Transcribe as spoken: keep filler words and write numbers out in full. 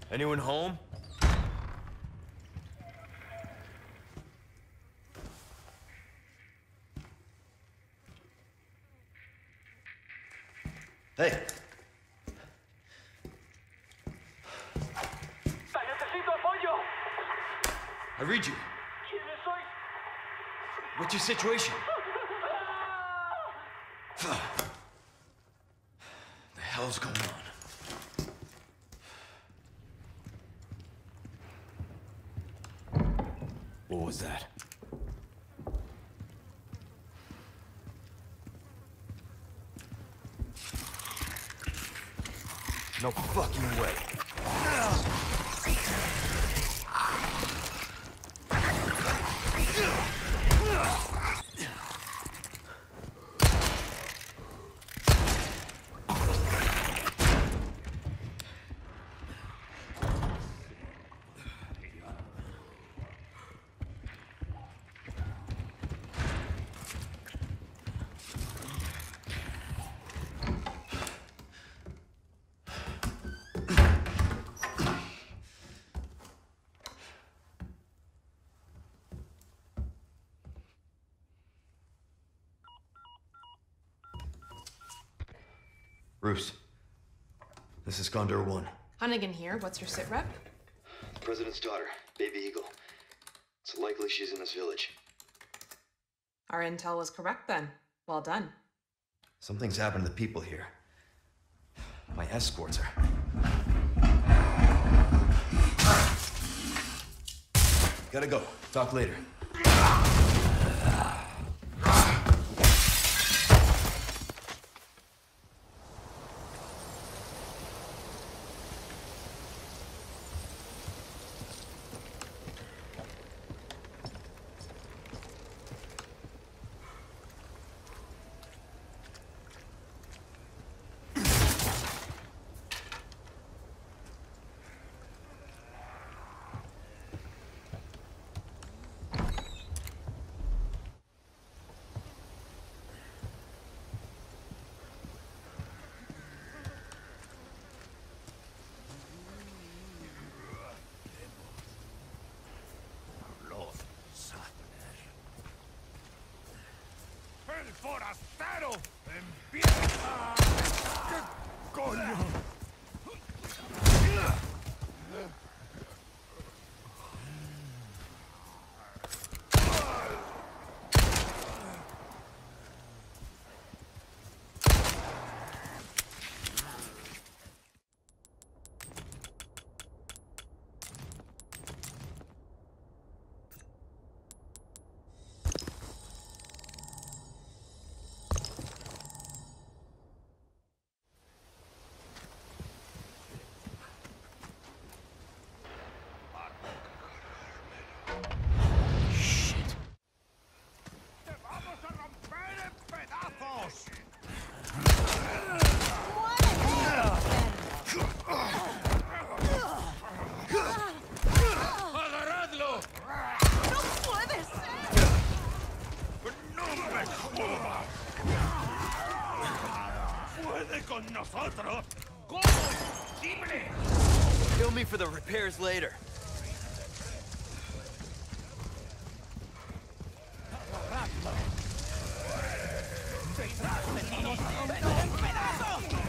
Anyone home? Hey. Necesito apoyo. I read you. ¿Quiénes sois? What's your situation? The hell's going on? What was that? No fucking way. Bruce, this is Condor One. Hunnigan here. What's your sit rep? The President's daughter, Baby Eagle. It's likely she's in this village. Our intel was correct then. Well done. Something's happened to the people here. My escorts are... Gotta go. Talk later. ¡El forastero empieza! ¿Qué coño? nosotros? ¿Cómo es posible? Kill me for the repairs later. ¡Detrás de ti! ¡Ven un pedazo!